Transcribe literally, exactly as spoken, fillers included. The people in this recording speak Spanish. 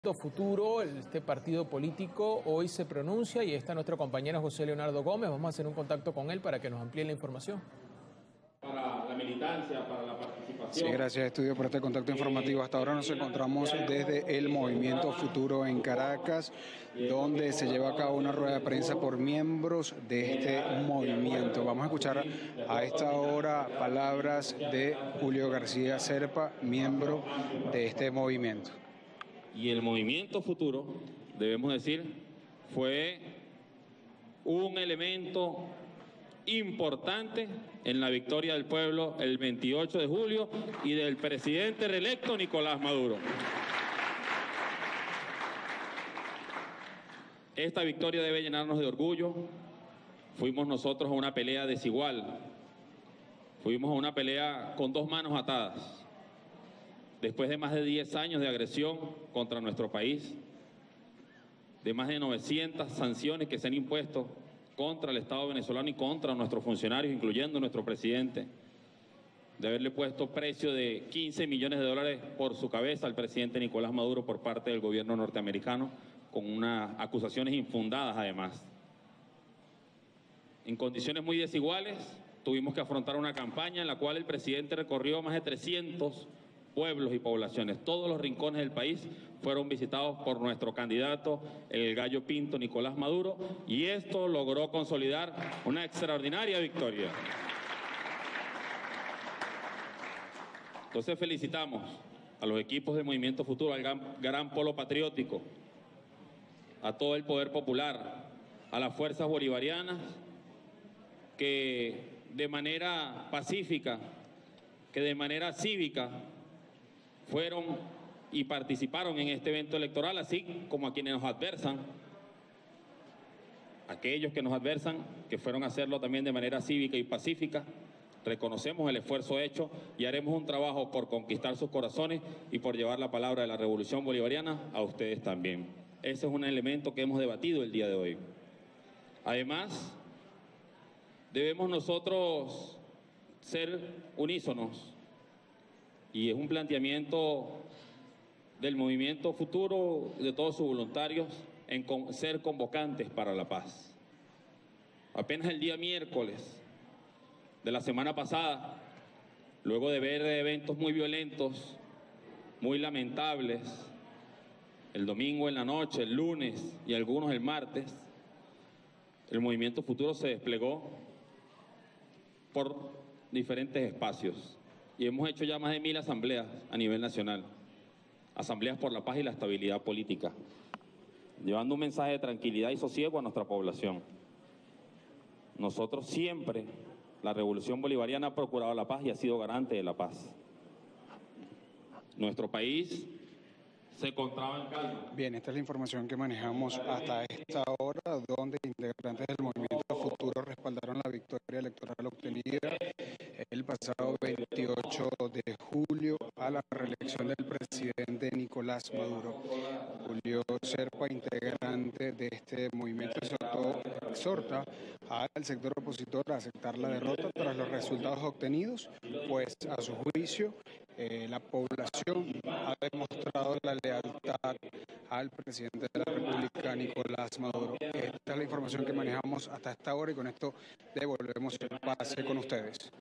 Futuro, este partido político, hoy se pronuncia y está nuestro compañero José Leonardo Gómez. Vamos a hacer un contacto con él para que nos amplíe la información. Para la militancia, para la participación. Sí, gracias, Estudio, por este contacto informativo. Hasta ahora nos encontramos desde el Movimiento Futuro en Caracas, donde se lleva a cabo una rueda de prensa por miembros de este movimiento. Vamos a escuchar a esta hora palabras de Julio García Serpa, miembro de este movimiento. Y el Movimiento Futuro, debemos decir, fue un elemento importante en la victoria del pueblo el veintiocho de julio y del presidente reelecto Nicolás Maduro. Esta victoria debe llenarnos de orgullo. Fuimos nosotros a una pelea desigual. Fuimos a una pelea con dos manos atadas. Después de más de diez años de agresión contra nuestro país, de más de novecientas sanciones que se han impuesto contra el Estado venezolano y contra nuestros funcionarios, incluyendo nuestro presidente, de haberle puesto precio de quince millones de dólares por su cabeza al presidente Nicolás Maduro por parte del gobierno norteamericano, con unas acusaciones infundadas además. En condiciones muy desiguales, tuvimos que afrontar una campaña en la cual el presidente recorrió más de trescientos pueblos y poblaciones. Todos los rincones del país fueron visitados por nuestro candidato, el gallo pinto Nicolás Maduro, y esto logró consolidar una extraordinaria victoria. Entonces felicitamos a los equipos del Movimiento Futuro, al gran, gran polo patriótico, a todo el poder popular, a las fuerzas bolivarianas que de manera pacífica, que de manera cívica, fueron y participaron en este evento electoral, así como a quienes nos adversan, aquellos que nos adversan, que fueron a hacerlo también de manera cívica y pacífica. Reconocemos el esfuerzo hecho y haremos un trabajo por conquistar sus corazones y por llevar la palabra de la Revolución Bolivariana a ustedes también. Ese es un elemento que hemos debatido el día de hoy. Además, debemos nosotros ser unísonos. Y es un planteamiento del Movimiento Futuro, de todos sus voluntarios, en ser convocantes para la paz. Apenas el día miércoles de la semana pasada, luego de ver eventos muy violentos, muy lamentables, el domingo en la noche, el lunes y algunos el martes, el Movimiento Futuro se desplegó por diferentes espacios. Y hemos hecho ya más de mil asambleas a nivel nacional, asambleas por la paz y la estabilidad política, llevando un mensaje de tranquilidad y sosiego a nuestra población. Nosotros siempre, la Revolución Bolivariana ha procurado la paz y ha sido garante de la paz. Nuestro país se encontraba en calma. Bien, esta es la información que manejamos hasta esta hora, donde integrantes del Movimiento Futuro respaldaron la victoria electoral obtenida el pasado veintiocho de julio a la reelección del presidente Nicolás Maduro. Julio Serpa, integrante de este movimiento, exhorta al sector opositor a aceptar la derrota tras los resultados obtenidos, pues a su juicio eh, la población ha demostrado la lealtad al presidente de la República, Nicolás Maduro. Esta es la información que manejamos hasta esta hora y con esto devolvemos el pase con ustedes.